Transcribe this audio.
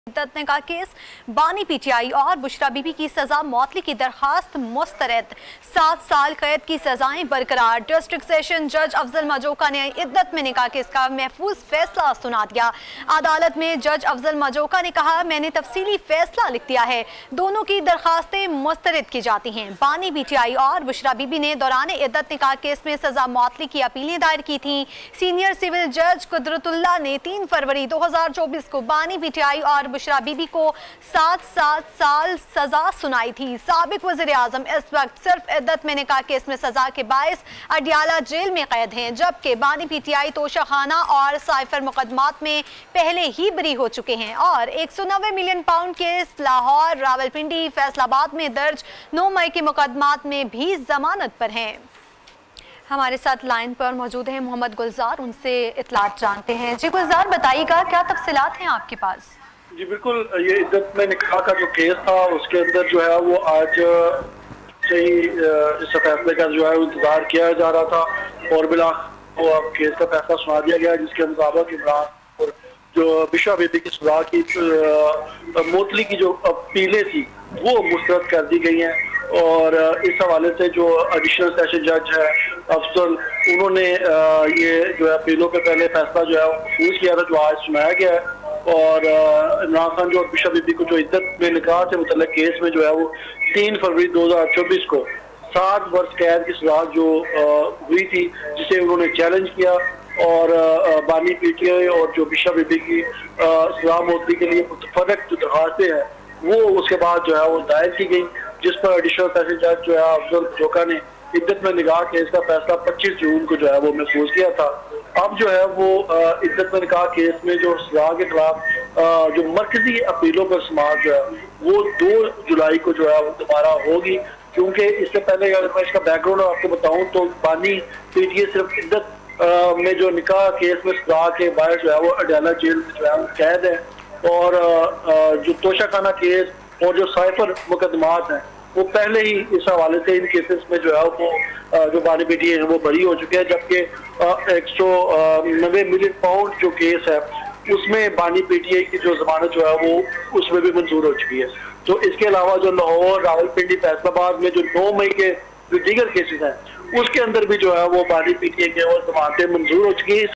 ने का केस बानी पीटीआई और बुशरा बीबी की सजा मौतली की दरखास्त मुस्तरद। 7 साल कैद की सजाएं बरकरार। डिस्ट्रिक्ट सेशन जज अफजल मजोका ने इद्दत में निकाह केस का महफूज फैसला सुना दिया। अदालत में जज अफजल मजोका ने कहा, मैंने तफसीली फैसला लिख दिया है, दोनों की दरखास्तें मुस्तरद की जाती हैं। बानी पीटीआई और बुशरा बीबी ने दौरान इद्दत निकाह केस में सजा मौतली की अपीलें दायर की थी। सीनियर सिविल जज कुदरतुल्लाह ने 3 फरवरी 2024 को बानी पीटीआई और बुशरा बीबी को 7 साल सजा सुनाई थी। साबिक वज़ीर आज़म इस वक्त सिर्फ इद्दत में निकाह केस में सजा के बायस अडियाला जेल में कैद हैं, जबकि बानी पीटीआई तोशाखाना और साइफर मुकदमात में पहले ही बरी हो चुके हैं और 190 million pound case Lahore, Rawalpindi, Faisalabad में दर्ज 9 मई के मुकदमात में भी जमानत पर हैं। हमारे साथ लाइन पर मौजूद हैं मोहम्मद गुलजार, उनसे इतलात जानते हैं। जी गुलजार, बताइएगा क्या तफसीलात हैं आपके पास? जी बिल्कुल, ये इद्दत में निकाह का जो केस था उसके अंदर जो है वो आज से ही इस फैसले का जो है इंतजार किया जा रहा था और बिला वो अब केस का फैसला सुना दिया गया, जिसके मुताबिक इमरान और जो बुशरा बीबी की सजा की मोतली की जो अपीलें थी वो मुस्तरद कर दी गई हैं। और इस हवाले से जो एडिशनल सेशन जज है अफजल, उन्होंने ये जो है अपीलों के पहले फैसला जो है महफूज किया था, जो आज सुनाया गया है। और इमरान खान जो बुशरा बीबी को जो इद्दत में निकाह से मुतल्लिक केस में जो है वो 3 फरवरी 2024 को 7 वर्ष कैद की सजा जो हुई थी, जिसे उन्होंने चैलेंज किया और बानी पीटीआई और जो बुशरा बीबी की सजा मौतली के लिए मुतफर्रिक जो दरखास्तें हैं वो उसके बाद जो है वो दायर की गई, जिस पर एडिशनल सेशन जज जो है अफजल मजोका ने इद्दत में निकाह केस का फैसला 25 जून को जो है वो महफूज किया था। अब जो है वो इद्दत में निकाह केस में जो सजा के खिलाफ जो मरकजी अपीलों पर समाअत जो है वो 2 जुलाई को जो है वो दोबारा होगी, क्योंकि इससे पहले अगर मैं इसका बैकग्राउंड आपको बताऊं तो बानी पीटीआई सिर्फ इद्दत में जो निकाह केस में सजा के बाहर जो है वो अडियाला जेल में जो है कैद है और जो तोशाखाना केस और जो साइफर मुकदमात हैं वो पहले ही इस हवाले से इन केसेस में जो है वो जो बानी पीटीआई है वो बरी हो चुके हैं, जबकि 190 मिलियन पाउंड जो केस है उसमें बानी पीटीआई की जो जमानत जो है वो उसमें भी मंजूर हो चुकी है। तो इसके अलावा जो लाहौर, रावलपिंडी, फैसलाबाद में जो 9 मई के जो दीगर केसेस हैं उसके अंदर भी जो है वो बानी पीटीआई के और जमानतें मंजूर हो चुकी है। इस